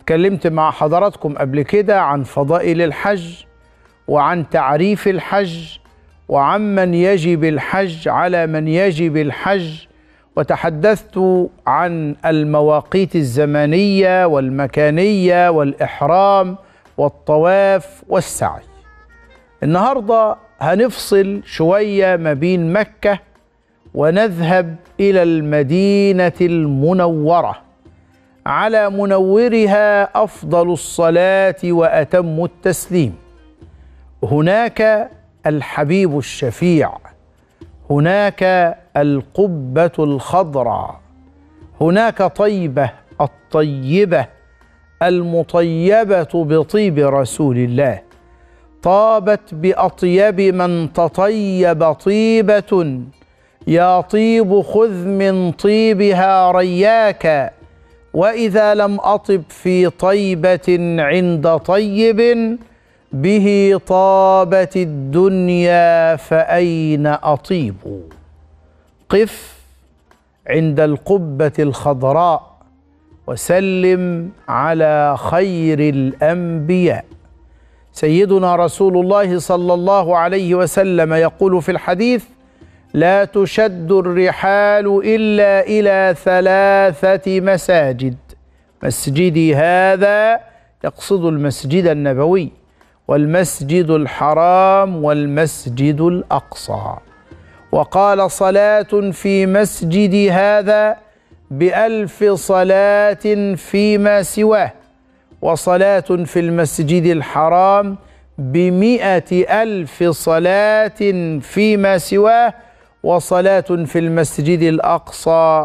اتكلمت مع حضراتكم قبل كده عن فضائل الحج وعن تعريف الحج وعن من يجب الحج على من يجب الحج، وتحدثت عن المواقيت الزمنية والمكانية والإحرام والطواف والسعي. النهاردة هنفصل شوية ما بين مكة ونذهب إلى المدينة المنورة على منورها أفضل الصلاة وأتم التسليم. هناك الحبيب الشفيع، هناك القبة الخضراء، هناك طيبة الطيبة المطيبة بطيب رسول الله، طابت بأطيب من تطيب طيبة، يا طيب خذ من طيبها رياك، وإذا لم أطب في طيبة عند طيب به طابت الدنيا فأين أطيب. قف عند القبة الخضراء وسلم على خير الأنبياء. سيدنا رسول الله صلى الله عليه وسلم يقول في الحديث: لا تشد الرحال إلا إلى 3 مساجد، مسجدي هذا، يقصد المسجد النبوي، والمسجد الحرام، والمسجد الأقصى. وقال: صلاة في مسجدي هذا ب1000 صلاة فيما سواه، وصلاة في المسجد الحرام ب100,000 صلاة فيما سواه، وصلاة في المسجد الأقصى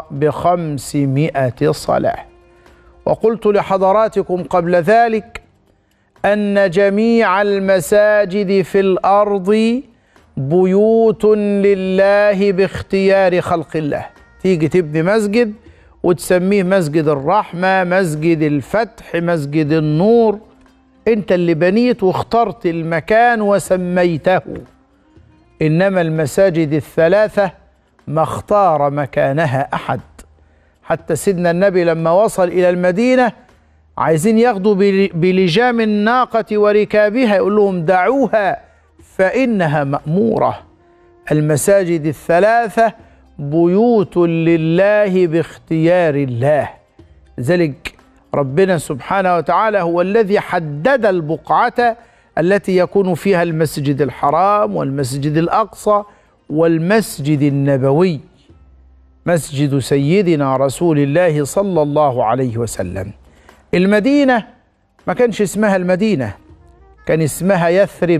ب500 صلاة. وقلت لحضراتكم قبل ذلك أن جميع المساجد في الأرض بيوت لله باختيار خلق الله. تيجي تبني مسجد وتسميه مسجد الرحمة، مسجد الفتح، مسجد النور، انت اللي بنيت واخترت المكان وسميته. إنما المساجد ال3 ما اختار مكانها أحد. حتى سيدنا النبي لما وصل إلى المدينة عايزين ياخدوا بلجام الناقة وركابها، يقول لهم: دعوها فإنها مأمورة. المساجد ال3 بيوت لله باختيار الله. لذلك ربنا سبحانه وتعالى هو الذي حدد البقعة التي يكون فيها المسجد الحرام والمسجد الأقصى والمسجد النبوي، مسجد سيدنا رسول الله صلى الله عليه وسلم. المدينة ما كانش اسمها المدينة، كان اسمها يثرب،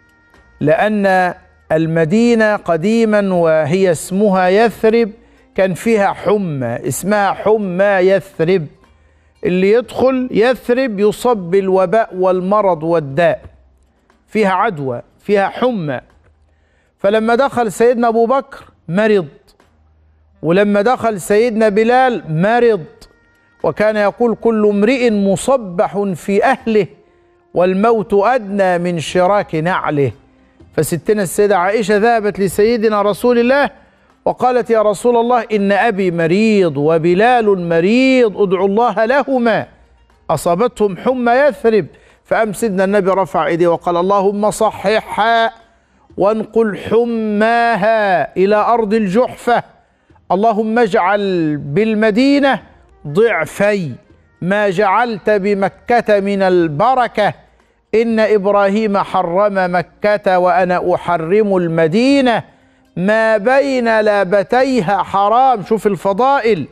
لأن المدينة قديما وهي اسمها يثرب كان فيها حمى اسمها حمى يثرب. اللي يدخل يثرب يصاب بالوباء والمرض والداء، فيها عدوى، فيها حمى. فلما دخل سيدنا أبو بكر مرض، ولما دخل سيدنا بلال مرض، وكان يقول: كل امرئ مصبح في أهله والموت أدنى من شراك نعله. فستنا السيدة عائشة ذهبت لسيدنا رسول الله وقالت: يا رسول الله، إن أبي مريض وبلال مريض، ادعوا الله لهما، أصابتهم حمى يثرب. فقام سيدنا النبي رفع إيديه وقال: اللهم صححها وانقل حماها إلى أرض الجحفة، اللهم اجعل بالمدينة ضعفي ما جعلت بمكة من البركة، إن إبراهيم حرم مكة وأنا أحرم المدينة، ما بين لابتيها حرام. شوف الفضائل: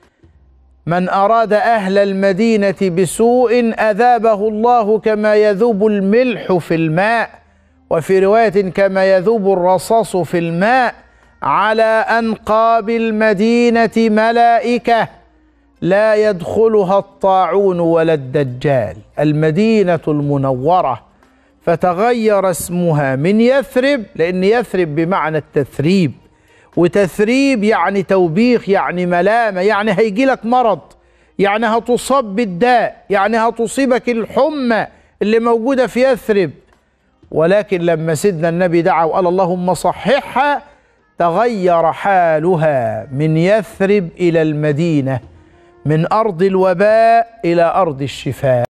من أراد أهل المدينة بسوء أذابه الله كما يذوب الملح في الماء، وفي رواية كما يذوب الرصاص في الماء. على أنقاب المدينة ملائكة لا يدخلها الطاعون ولا الدجال. المدينة المنورة، فتغير اسمها من يثرب، لأن يثرب بمعنى التثريب، وتثريب يعني توبيخ، يعني ملامة، يعني هيجي لك مرض، يعني هتصاب بالداء، يعني هتصيبك الحمى اللي موجودة في يثرب. ولكن لما سيدنا النبي دعا وقال: اللهم صححها، تغير حالها من يثرب إلى المدينة، من أرض الوباء إلى أرض الشفاء.